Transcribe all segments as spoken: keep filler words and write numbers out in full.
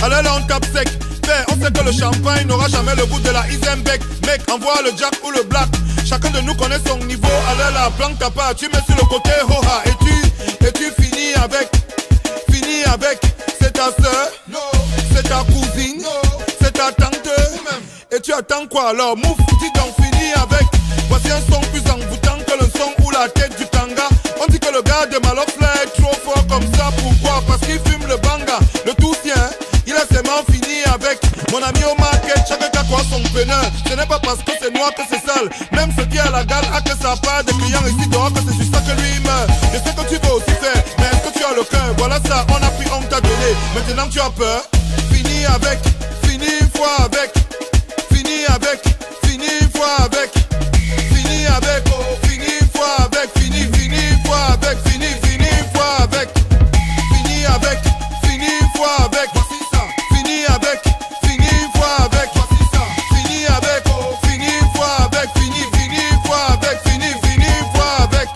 Allez là on tape sec. Fait, on sait que le champagne n'aura jamais le goût de la Isenbeck. Mec, envoie le Jack ou le Black. Chacun de nous connaît son niveau. Allez là, planque ta part, tu mets sur le côté Hoha. Et tu, et tu finis avec, finis avec. C'est ta soeur, c'est ta cousine, c'est ta tante. Et tu attends quoi alors? Mouf, dis donc finis avec. Voici un son plus envoûtant que le son ou la tête du tanga. On dit que le gars de Malofla est trop fort comme ça. Pourquoi? Parce qu'il fume le banga. Le tout tient, il a seulement fini avec. Mon ami au market, chacun a quoi son pneu. Ce n'est pas parce que c'est noir que c'est sale. Même ce qui est à la gale a que ça part des clients ici dehors que c'est juste ça que lui meurt. Je sais que tu veux aussi faire, mais est-ce que tu as le cœur? Voilà ça, on a pris, on t'a donné. Maintenant tu as peur. Fini avec, fini une fois avec. Fini avec, fini une fois avec. Fini avec, oh, fini une fois avec. Fini, fini une fois avec. Fini, fini une fois avec. Fini avec, fini une fois avec. Voici ça. Fini avec, fini une fois avec. Voici ça. Fini avec, oh, fini une fois avec. Fini, fini une fois avec. Fini, fini une fois avec.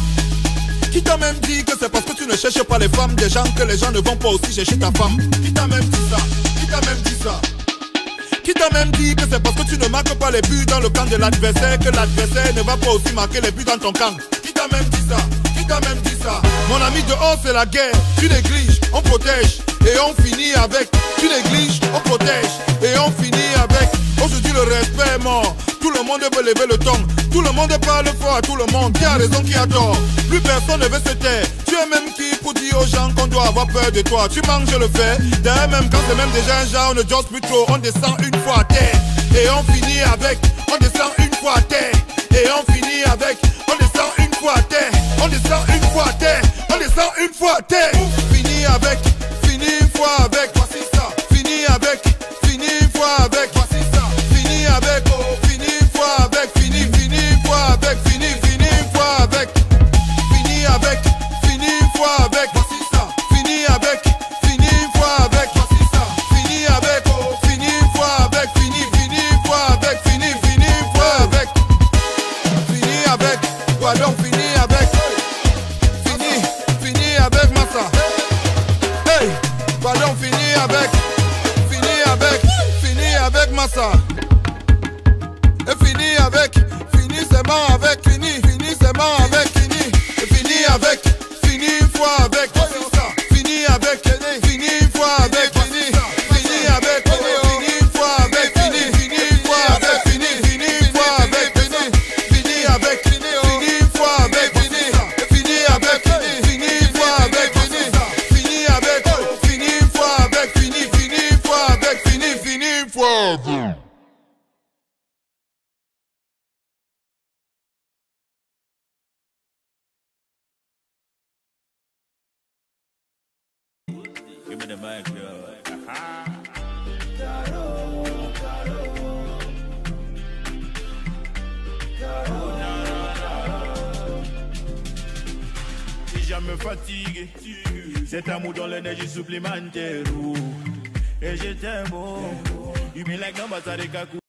Qui t'a même dit que c'est parce que tu ne cherches pas les femmes des gens que les gens ne vont pas aussi chercher ta femme? Qui t'a même dit ça? Qui t'a même dit ça? Qui t'a même dit que c'est parce que tu ne marques pas les buts dans le camp de l'adversaire que l'adversaire ne va pas aussi marquer les buts dans ton camp? Qui t'a même dit ça? Qui t'a même dit ça? Mon ami, dehors c'est la guerre. Tu négliges, on protège et on finit avec. Tu négliges, on protège et on finit avec. Aujourd'hui le respect est mort. Tout le monde veut lever le ton. Tout le monde parle fort à tout le monde. Qui a raison, qui a tort? Plus personne ne veut se taire. Tu es même qui pour dire aux gens qu'on doit avoir peur de toi? Tu manges le fait. D'ailleurs même quand c'est même déjà un genre, on ne jose plus trop. On descend une fois à terre et on finit avec. On descend une fois à terre et on finit avec. On descend une fois à terre. On descend une fois à terre. On descend une fois à terre. Fini avec. Fini une fois avec. Voici ça. Fini avec. Fini une fois avec. Voici ça. Fini avec. Oh, fini une fois avec. Fini, fini une fois avec. Fini, fini une fois avec. Fini avec. Fini une fois avec. Voici ça. Fini avec. Fini une fois avec. Voici ça. Fini avec. Oh, fini une fois avec. Fini, fini une fois avec. Fini, fini une fois avec. Fini avec. Quoi donc fini avec? Fini, fini avec Massa. Hey, quoi donc fini avec? Fini avec. Fini avec Massa. Et fini avec. Fini c'est bon avec. Fini, fini c'est bon avec. Fini, et fini avec. Fini une fois avec. Fini avec. Fini une fois avec. Fini, fini avec. Fini une fois avec. Fini, fini une fois avec. Fini, fini une fois avec. Fini, fini avec. Fini une fois avec. Fini, fini avec. Fini une fois avec. Fini, fini avec. Fini une fois avec. Fini, fini une fois avec. Fini, fini une fois avec. Give me the mic, yo. Si jamais fatigué, cet amour dans l'énergie supplémentaire. Et je t'aime, oh. You be like nobody,